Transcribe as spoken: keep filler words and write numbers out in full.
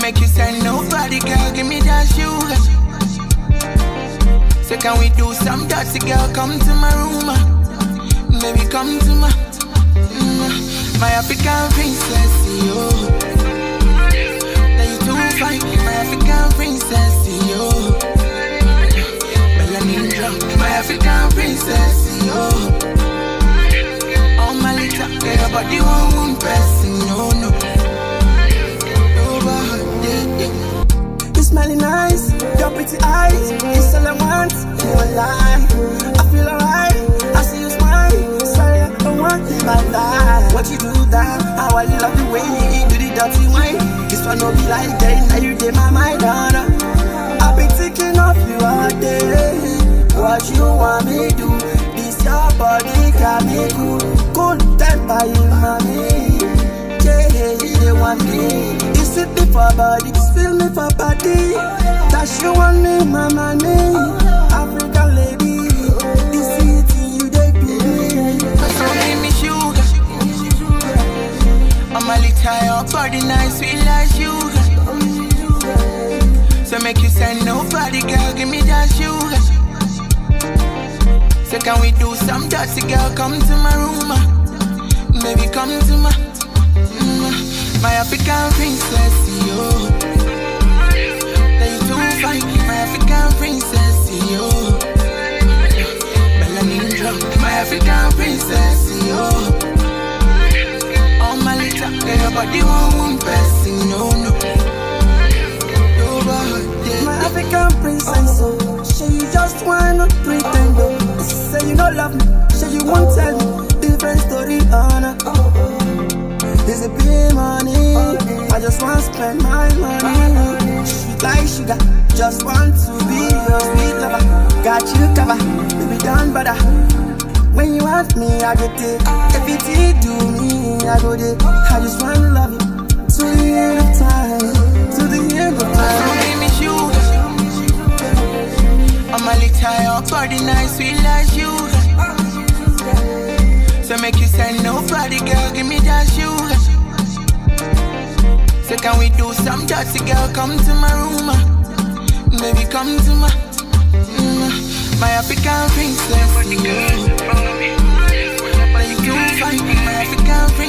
make you say nobody, girl, give me that sugar. So can we do some dirty, girl, come to my room, maybe come to my, mm, my African princess, yo. Now you too fine, my African princess, yo. Melanin drop, my African princess, yo. Oh my little girl, but you want one person, no, no. You smelling nice, your pretty eyes, it's all I want in my life. I feel alright, I see you smile, sorry I don't want in my life. What you do that, how I love the way you do the dirty wine. This one no be like that, now you did my mind on. I've been thinking of you all day. What you want me to do? This your body got me cool, cool temper you mommy. Yeah, you want me. This is me for body, this feel me for body. That you want me, mama me. African lady, this city you they be. So give me sugar. I'm a little your body nice, sweet like sugar. So make you say nobody, girl, give me that sugar. So can we do some dirty, girl, come to my room, maybe come to my, mm, my African princess, yo. Now you too fine, my African princess, yo. Melanin drop, my African princess, yo. Oh my little girl, but you want one person, no, no. My African princess, so say you just wanna pretend, though. Say you don't love me, say you won't tell me. Different story, Anna. There's a big money, I just want to spend my money. Sweet like sugar, just want to be your sweet lover. Got you covered, baby done brother. When you want me, I go there. If it do me, I go there. I just want to love you to the end of time, to the end of time. So give me sugar, I'm a little your body nice, sweet like sugar. So make you say nobody, girl, give me that sugar. So can we do some dirty, girl, come to my room, maybe come to my, mm, my African princess, yo. Now you too fine, my African princess.